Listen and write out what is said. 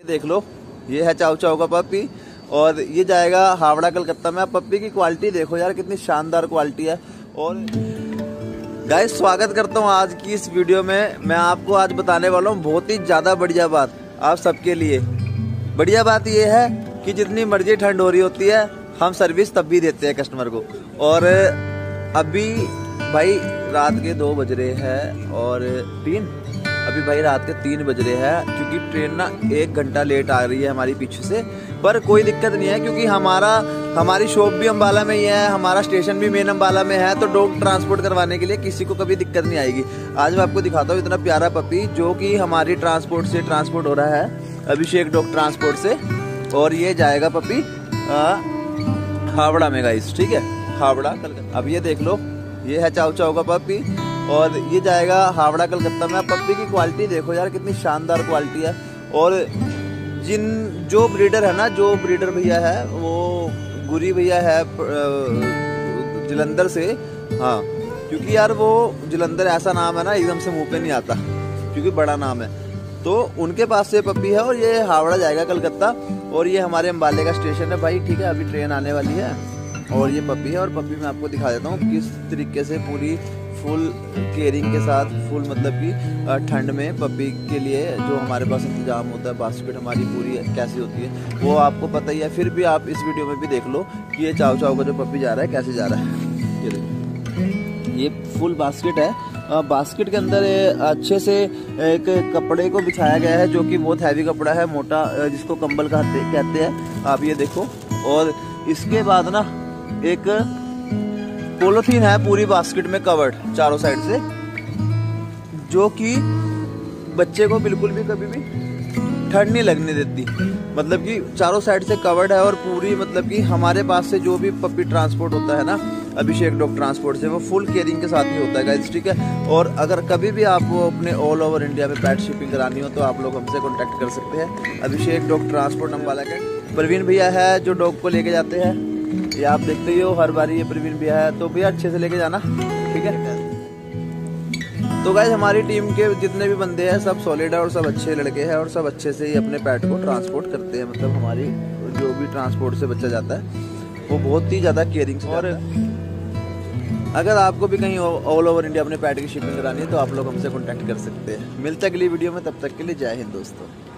देख लो, ये है चाउ चाउ का पपी और ये जाएगा हावड़ा कलकत्ता में। आप पपी की क्वालिटी देखो यार, कितनी शानदार क्वालिटी है। और गाइस स्वागत करता हूँ आज की इस वीडियो में। मैं आपको आज बताने वाला हूँ बहुत ही ज़्यादा बढ़िया बात आप सबके लिए। बढ़िया बात ये है कि जितनी मर्जी ठंड हो रही होती है, हम सर्विस तब भी देते हैं कस्टमर को। और अभी भाई रात के 2 बज रहे हैं और अभी भाई रात के 3 बज रहे हैं, क्योंकि ट्रेन ना 1 घंटा लेट आ रही है हमारी पीछे से। पर कोई दिक्कत नहीं है, क्योंकि हमारी शॉप भी अम्बाला में ही है, हमारा स्टेशन भी मेन अम्बाला में है, तो डॉग ट्रांसपोर्ट करवाने के लिए किसी को कभी दिक्कत नहीं आएगी। आज मैं आपको दिखाता हूँ इतना प्यारा पपी जो कि हमारी ट्रांसपोर्ट से ट्रांसपोर्ट हो रहा है, अभिषेक डॉग ट्रांसपोर्ट से। और ये जाएगा पपी हावड़ा में गाइस, ठीक है, हावड़ा कलकत्ता। अब ये देख लो, ये है चाउ चाउ का पपी और ये जाएगा हावड़ा कलकत्ता में। आप पपी की क्वालिटी देखो यार, कितनी शानदार क्वालिटी है। और जो ब्रीडर है ना, जो ब्रीडर भैया है वो गुरी भैया है जलंधर से। हाँ, क्योंकि यार वो जलंधर ऐसा नाम है ना, एकदम से मुंह पे नहीं आता, क्योंकि बड़ा नाम है। तो उनके पास से पपी है और ये हावड़ा जाएगा कलकत्ता। और ये हमारे अम्बाले का स्टेशन है भाई, ठीक है। अभी ट्रेन आने वाली है और ये पपी है। और पपी मैं आपको दिखा देता हूँ किस तरीके से पूरी फुल केयरिंग के साथ, फुल मतलब कि ठंड में पपी के लिए जो हमारे पास इंतजाम होता है, बास्केट हमारी पूरी कैसी होती है वो आपको पता ही है। फिर भी आप इस वीडियो में भी देख लो कि ये चाउ चाउ का जो पपी जा रहा है कैसे जा रहा है। ये देखो, ये फुल बास्केट है। बास्केट के अंदर अच्छे से एक कपड़े को बिछाया गया है, जो कि बहुत हैवी कपड़ा है, मोटा, जिसको कंबल कहते हैं। आप ये देखो। और इसके बाद ना एक पॉलीथीन है पूरी बास्केट में कवर्ड चारों साइड से, जो कि बच्चे को बिल्कुल भी कभी भी ठंड नहीं लगने देती। मतलब कि चारों साइड से कवर्ड है और पूरी मतलब कि हमारे पास से जो भी पपी ट्रांसपोर्ट होता है ना अभिषेक डॉग ट्रांसपोर्ट से, वो फुल केयरिंग के साथ ही होता है गाइस, ठीक है। और अगर कभी भी आपको अपने ऑल ओवर इंडिया में पेट शिपिंग करानी हो तो आप लोग हमसे कॉन्टैक्ट कर सकते हैं। अभिषेक डॉग ट्रांसपोर्ट अम्बाला के प्रवीण भैया है जो डॉग को लेके जाते हैं। ये आप देखते ही हो हर बार ये प्रवीण भैया है, तो भैया अच्छे से लेके जाना, ठीक है। तो गाइस हमारी टीम के जितने भी बंदे हैं सब सॉलिड है और सब अच्छे लड़के हैं और सब अच्छे से ही अपने पेट को ट्रांसपोर्ट करते हैं। मतलब हमारी जो भी ट्रांसपोर्ट से बच्चा जाता है वो बहुत ही ज़्यादा केयरिंग से। और अगर आपको भी कहीं ऑल ओवर इंडिया अपने पेट की शिपिंग करानी है तो आप लोग हमसे कॉन्टैक्ट कर सकते हैं। मिलते हैं अगली वीडियो में, तब तक के लिए जय हिंद दोस्तों।